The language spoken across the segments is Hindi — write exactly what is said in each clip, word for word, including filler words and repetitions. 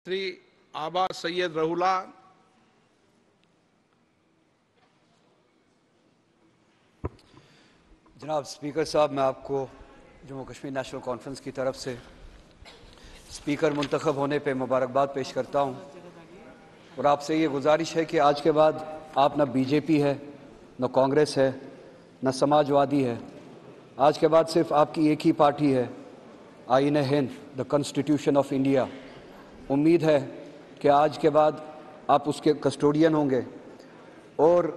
श्री आबा सैयद रहुला, जनाब स्पीकर साहब, मैं आपको जम्मू कश्मीर नेशनल कॉन्फ्रेंस की तरफ से स्पीकर मुंतखब होने पे मुबारकबाद पेश करता हूँ और आपसे ये गुजारिश है कि आज के बाद आप न बीजेपी है, न कांग्रेस है, न समाजवादी है। आज के बाद सिर्फ आपकी एक ही पार्टी है, आईन हिंद, द कॉन्स्टिट्यूशन ऑफ इंडिया। उम्मीद है कि आज के बाद आप उसके कस्टोडियन होंगे और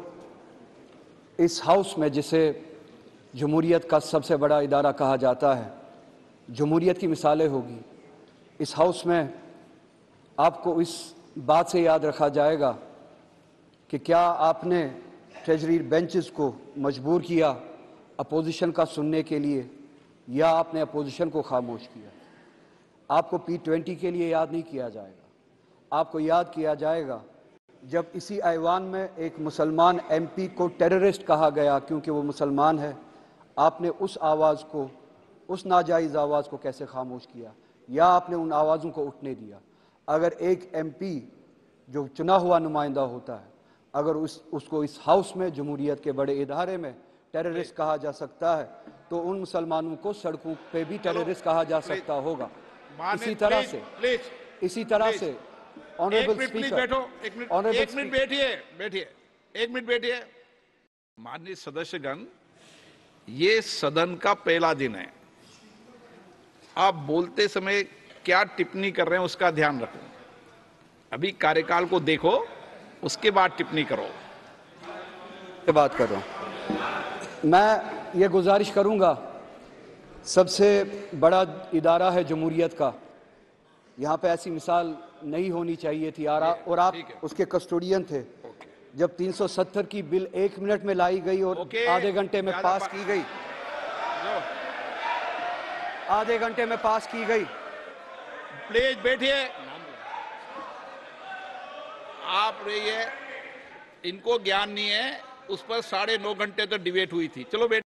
इस हाउस में, जिसे जमहूरियत का सबसे बड़ा इदारा कहा जाता है, जमहूरियत की मिसालें होगी। इस हाउस में आपको इस बात से याद रखा जाएगा कि क्या आपने ट्रेजरी बेंचेस को मजबूर किया अपोजिशन का सुनने के लिए, या आपने अपोजिशन को खामोश किया। आपको पी ट्वेंटी के लिए याद नहीं किया जाएगा, आपको याद किया जाएगा जब इसी ऐवान में एक मुसलमान एमपी को टेररिस्ट कहा गया क्योंकि वो मुसलमान है। आपने उस आवाज़ को, उस नाजायज़ आवाज़ को कैसे खामोश किया, या आपने उन आवाज़ों को उठने दिया। अगर एक एमपी जो चुना हुआ नुमाइंदा होता है, अगर उस उसको इस हाउस में जमहूरियत के बड़े इदारे में टेररिस्ट कहा जा सकता है, तो उन मुसलमानों को सड़कों पे भी टेररिस्ट कहा जा सकता होगा। इसी तरह से इसी तरह से ऑनरेबल स्पीकर, बैठो एक मिनट एक मिनट बैठिए बैठिए एक मिनट बैठिए। माननीय सदस्यगण, ये सदन का पहला दिन है। आप बोलते समय क्या टिप्पणी कर रहे हैं उसका ध्यान रखो। अभी कार्यकाल को देखो, उसके बाद टिप्पणी करो। ये बात कर रहा हूं। मैं ये गुजारिश करूंगा, सबसे बड़ा इदारा है जमहूरियत का, यहाँ पे ऐसी मिसाल नहीं होनी चाहिए थी। और आप उसके कस्टोडियन थे जब तीन सौ सत्तर की बिल एक मिनट में लाई गई और आधे घंटे में पास की गई आधे घंटे में पास की गई। प्लीज बैठिए, आप रहिए। इनको ज्ञान नहीं है, उस पर साढ़े नौ घंटे तक डिबेट हुई थी। चलो बैठ